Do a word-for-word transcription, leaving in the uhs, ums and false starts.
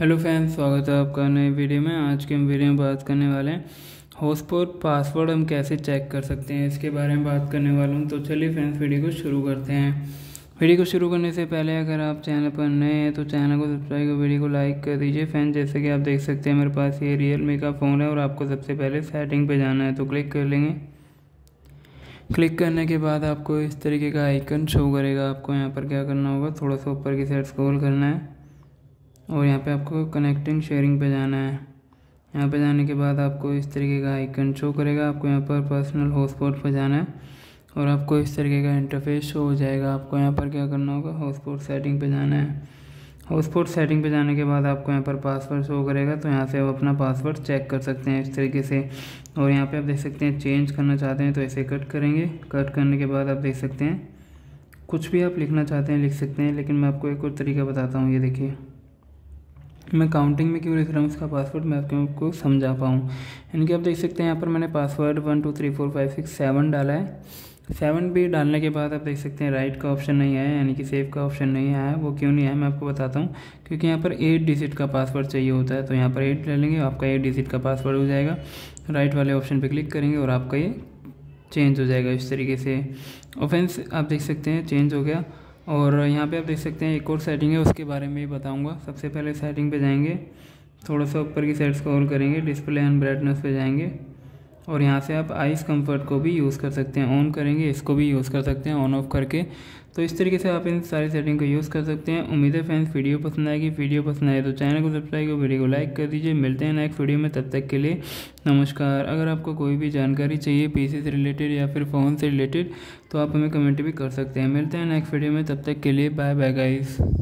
Hello friends, स्वागत है आपका नए वीडियो में। आज के हम वीडियो में बात करने वाले हैं हॉटस्पॉट पासवर्ड हम कैसे चेक कर सकते हैं, इसके बारे में बात करने वाला हूं। तो चलिए फ्रेंड्स, वीडियो को शुरू करते हैं। वीडियो को शुरू करने से पहले अगर आप चैनल पर नए हैं तो चैनल को सब्सक्राइब कर वीडियो को लाइक कर दीजिए। फ्रेंड्स, जैसे कि आप देख सकते हैं मेरे पास ये रियलमी का फ़ोन है और आपको सबसे पहले सेटिंग पर जाना है, तो क्लिक कर लेंगे। क्लिक करने के बाद आपको इस तरीके का आइकन शो करेगा। आपको यहाँ पर क्या करना होगा, थोड़ा सा ऊपर की साइड स्क्रॉल करना है और यहाँ पे आपको कनेक्टिंग शेयरिंग पे जाना है। यहाँ पे जाने के बाद आपको इस तरीके का आइकन शो करेगा। आपको यहाँ पर पर्सनल हॉटस्पॉट पे जाना है और आपको इस तरीके का इंटरफेस शो हो जाएगा। आपको यहाँ पर क्या करना होगा, हॉटस्पॉट सेटिंग पे जाना है। हॉटस्पॉट सेटिंग पे जाने के बाद आपको यहाँ पर पासवर्ड शो करेगा, तो यहाँ से आप अपना पासवर्ड चेक कर सकते हैं इस तरीके से। और यहाँ पर आप देख सकते हैं चेंज करना चाहते हैं तो ऐसे कट करेंगे। कट करने के बाद आप देख सकते हैं कुछ भी आप लिखना चाहते हैं लिख सकते हैं, लेकिन मैं आपको एक और तरीका बताता हूँ। ये देखिए, मैं काउंटिंग में क्यों लिख रहा हूँ इसका पासवर्ड, मैं आपको समझा पाऊँ। यानी कि आप देख सकते हैं यहाँ पर मैंने password one two three four five six seven डाला है। सेवन भी डालने के बाद आप देख सकते हैं राइट का ऑप्शन नहीं आया, यानी कि सेव का ऑप्शन नहीं आया। वो क्यों नहीं आया मैं आपको बताता हूँ। क्योंकि यहाँ पर एट डिजिट का पासवर्ड चाहिए होता है, तो यहाँ पर एट डालेंगे, आपका एट डिजिट का पासवर्ड हो जाएगा। राइट वाले ऑप्शन पर क्लिक करेंगे और आपका ये चेंज हो जाएगा इस तरीके से। और फ्रेंड्स, आप देख सकते हैं चेंज हो गया। और यहाँ पे आप देख सकते हैं एक और सेटिंग है, उसके बारे में भी बताऊंगा। सबसे पहले सेटिंग पे जाएंगे, थोड़ा सा ऊपर की साइड स्क्रॉल करेंगे, डिस्प्ले एंड ब्राइटनेस पे जाएंगे और यहाँ से आप आइस कंफर्ट को भी यूज़ कर सकते हैं। ऑन करेंगे, इसको भी यूज़ कर सकते हैं ऑन ऑफ करके। तो इस तरीके से आप इन सारी सेटिंग को यूज़ कर सकते हैं। उम्मीद है फ्रेंड्स वीडियो पसंद आएगी। वीडियो पसंद आए तो चैनल को सब्सक्राइब कर वीडियो को लाइक कर दीजिए। मिलते हैं नेक्स्ट वीडियो में, तब तक के लिए नमस्कार। अगर आपको कोई भी जानकारी चाहिए पीसी से रिलेटेड या फिर फ़ोन से रिलेटेड तो आप हमें कमेंट भी कर सकते हैं। मिलते हैं नेक्स्ट वीडियो में, तब तक के लिए बाय बाय गाइस।